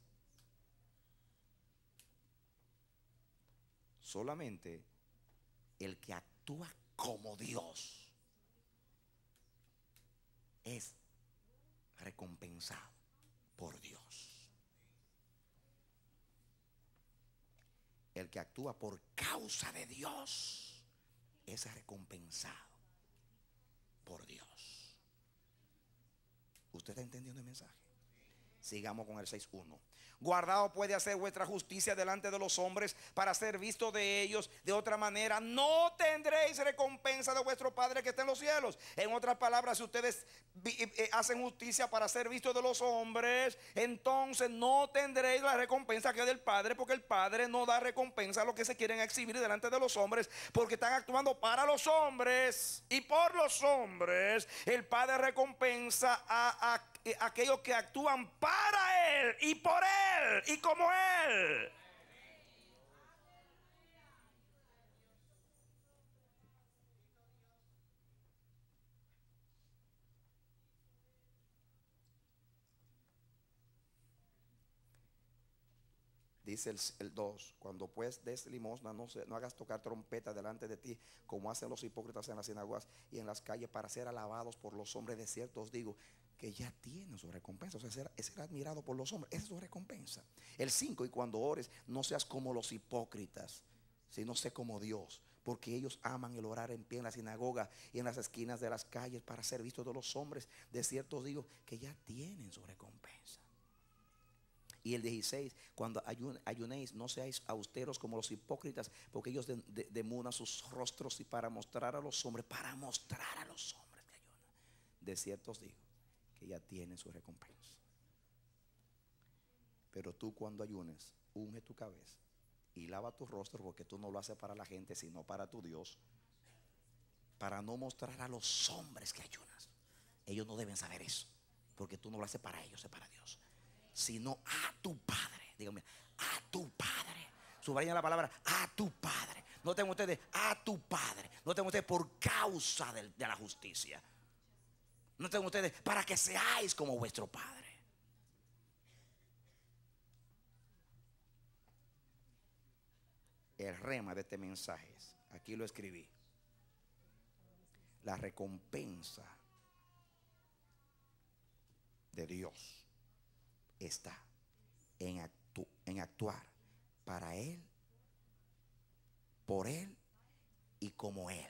solamente el que actúa como Dios es recompensado por Dios. El que actúa por causa de Dios es recompensado por Dios. ¿Usted está entendiendo el mensaje? Sigamos con el seis uno. Guardado puede hacer vuestra justicia delante de los hombres para ser visto de ellos. De otra manera no tendréis recompensa de vuestro Padre que está en los cielos. En otras palabras, si ustedes hacen justicia para ser vistos de los hombres, entonces no tendréis la recompensa que es del Padre, porque el Padre no da recompensa a los que se quieren exhibir delante de los hombres, porque están actuando para los hombres y por los hombres. El Padre recompensa a, a aquellos que actúan para Él y por Él y como Él. Dice el dos, cuando pues des limosna, no, se, no hagas tocar trompeta delante de ti, como hacen los hipócritas en las sinagogas y en las calles, para ser alabados por los hombres. De cierto os digo que ya tienen su recompensa. O sea, ser, ser admirado por los hombres, esa es su recompensa. El cinco, y cuando ores, no seas como los hipócritas, sino sé como Dios, porque ellos aman el orar en pie en la sinagoga y en las esquinas de las calles para ser vistos de los hombres. De cierto os digo que ya tienen su recompensa. Y el dieciséis, cuando ayun, ayunéis, no seáis austeros como los hipócritas, porque ellos de, de, demudan sus rostros y para mostrar a los hombres, para mostrar a los hombres que ayunan. De cierto os digo que ya tienen su recompensa. Pero tú, cuando ayunes, unge tu cabeza y lava tu rostro, porque tú no lo haces para la gente, sino para tu Dios, para no mostrar a los hombres que ayunas. Ellos no deben saber eso, porque tú no lo haces para ellos, es para Dios. Sino a tu Padre. Dígame, a tu Padre. Subrayan la palabra a tu Padre. Noten ustedes, a tu Padre. Noten ustedes, por causa de, de la justicia. Noten ustedes, para que seáis como vuestro Padre. El rema de este mensaje es, aquí lo escribí: la recompensa de Dios está en, actu en actuar para Él, por Él y como Él.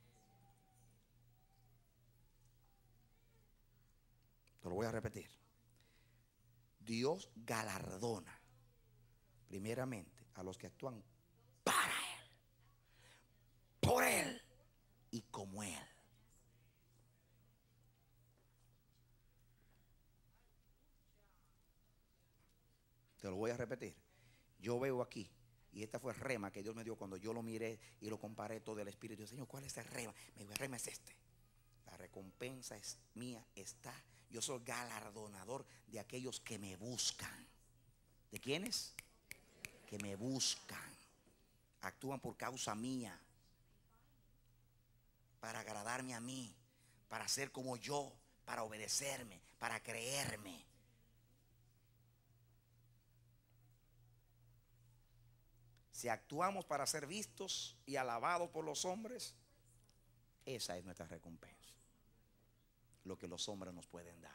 Te lo voy a repetir. Dios galardona primeramente a los que actúan para Él, por Él y como Él. Te lo voy a repetir. Yo veo aquí, y esta fue el rema que Dios me dio cuando yo lo miré y lo comparé todo el Espíritu. Señor, ¿cuál es el rema? Me dijo, el rema es este: la recompensa es mía, está. Yo soy galardonador de aquellos que me buscan. ¿De quiénes? Que me buscan. Actúan por causa mía, para agradarme a mí, para ser como yo, para obedecerme, para creerme. Si actuamos para ser vistos y alabados por los hombres, esa es nuestra recompensa. Lo que los hombres nos pueden dar.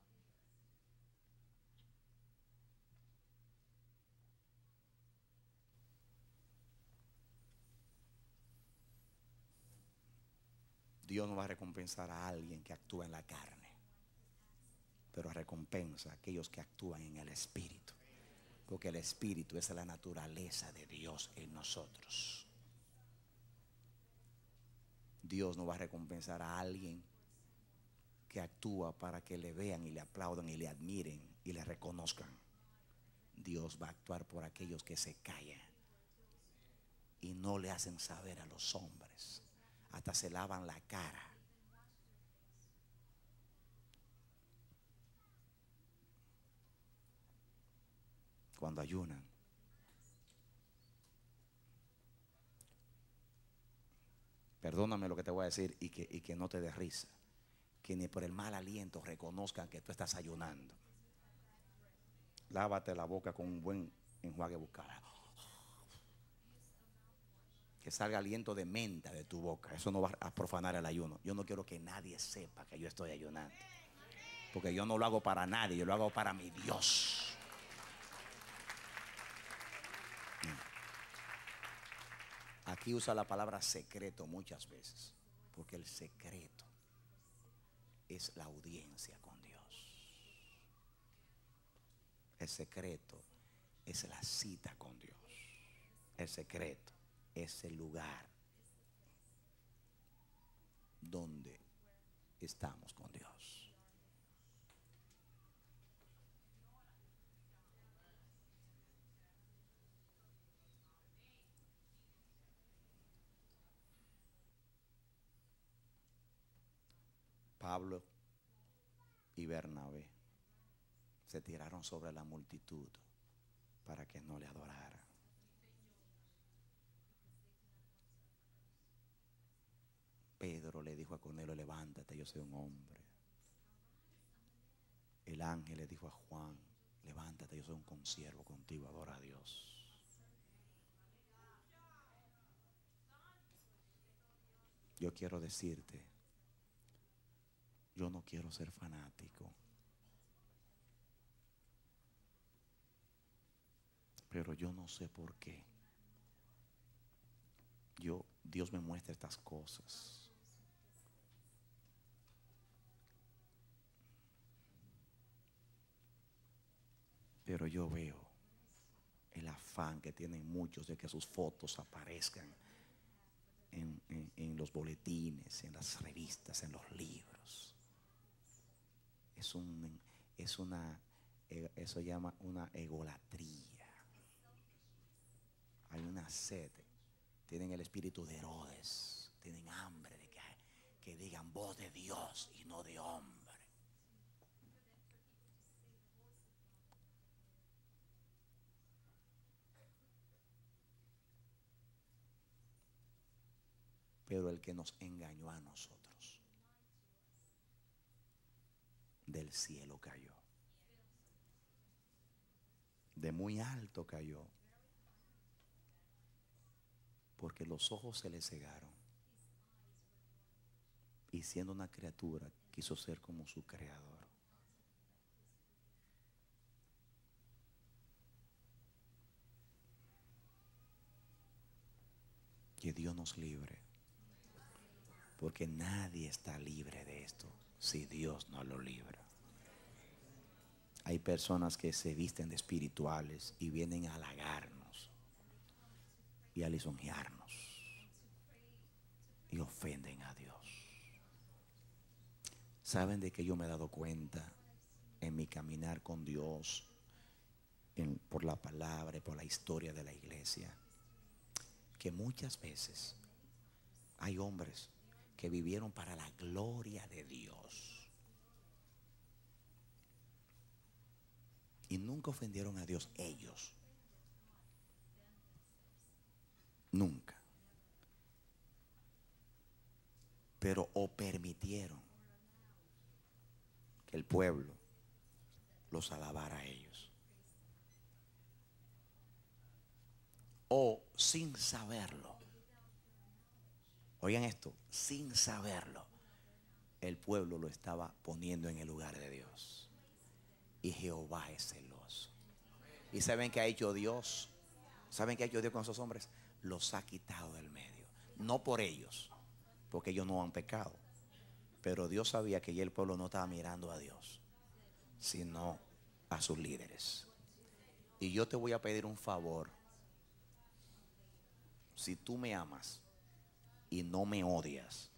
Dios no va a recompensar a alguien que actúa en la carne, pero recompensa a aquellos que actúan en el Espíritu. Porque el Espíritu es la naturaleza de Dios en nosotros. Dios no va a recompensar a alguien que actúa para que le vean y le aplaudan y le admiren y le reconozcan. Dios va a actuar por aquellos que se callan y no le hacen saber a los hombres. Hasta se lavan la cara. cuando ayunan. Perdóname lo que te voy a decir y que, y que no te dé risa. Que ni por el mal aliento reconozcan que tú estás ayunando. Lávate la boca con un buen enjuague bucal. Que salga aliento de menta de tu boca. Eso no va a profanar el ayuno. Yo no quiero que nadie sepa que yo estoy ayunando. Porque yo no lo hago para nadie, yo lo hago para mi Dios. Aquí usa la palabra secreto muchas veces. Porque el secreto es la audiencia con Dios. El secreto es la cita con Dios. El secreto es el lugar donde estamos con Dios. Pablo y Bernabé se tiraron sobre la multitud para que no le adoraran. Pedro le dijo a Cornelio: levántate, yo soy un hombre. El ángel le dijo a Juan: levántate, yo soy un consiervo contigo, adora a Dios. Yo quiero decirte, yo no quiero ser fanático, pero yo no sé por qué. Yo, Dios me muestra estas cosas. Pero yo veo el afán que tienen muchos de que sus fotos aparezcan en, en, en los boletines, en las revistas, en los libros. Es un, es una, eso llama una egolatría. Hay una sed. Tienen el espíritu de Herodes. Tienen hambre de que, que digan voz de Dios y no de hombre. Pero el que nos engañó a nosotros, del cielo cayó. De muy alto cayó. Porque los ojos se le cegaron. Y siendo una criatura, quiso ser como su creador. Que Dios nos libre. Porque nadie está libre de esto si Dios no lo libra. Hay personas que se visten de espirituales y vienen a halagarnos y a lisonjearnos y ofenden a Dios. ¿Saben de que yo me he dado cuenta en mi caminar con Dios, en, por la palabra y por la historia de la iglesia? Que muchas veces hay hombres que vivieron para la gloria de Dios y nunca ofendieron a Dios ellos. Nunca. Pero o permitieron que el pueblo los alabara a ellos, o sin saberlo. Oigan esto, sin saberlo, el pueblo lo estaba poniendo en el lugar de Dios. Y Jehová es celoso. ¿Y saben qué ha hecho Dios? ¿Saben qué ha hecho Dios con esos hombres? Los ha quitado del medio. No por ellos, porque ellos no han pecado. Pero Dios sabía que ya el pueblo no estaba mirando a Dios, sino a sus líderes. Y yo te voy a pedir un favor. Si tú me amas y no me odias,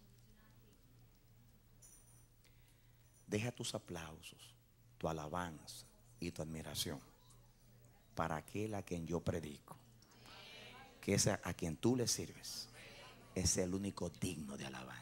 deja tus aplausos, tu alabanza y tu admiración para aquel a quien yo predico, que es a, a quien tú le sirves. Es el único digno de alabanza.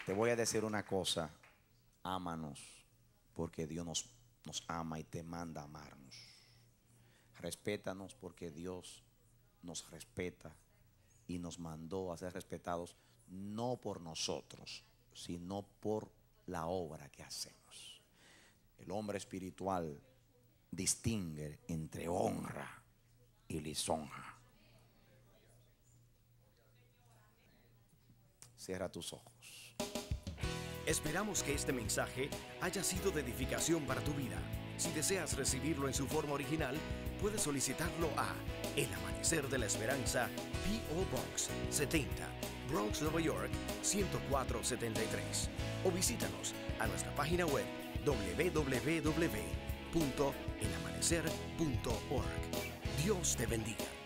te voy a decir una cosa, ámanos, porque Dios nos, nos ama y te manda a amarnos. Respétanos porque Dios nos respeta y nos mandó a ser respetados, no por nosotros, sino por la obra que hacemos. El hombre espiritual distingue entre honra y lisonja. Cierra tus ojos. Esperamos que este mensaje haya sido de edificación para tu vida. Si deseas recibirlo en su forma original, puedes solicitarlo a El Amanecer de la Esperanza, P O Box setenta, Bronx, Nueva York ciento cuatro setenta y tres. O visítanos a nuestra página web doble u doble u doble u punto el amanecer punto org. Dios te bendiga.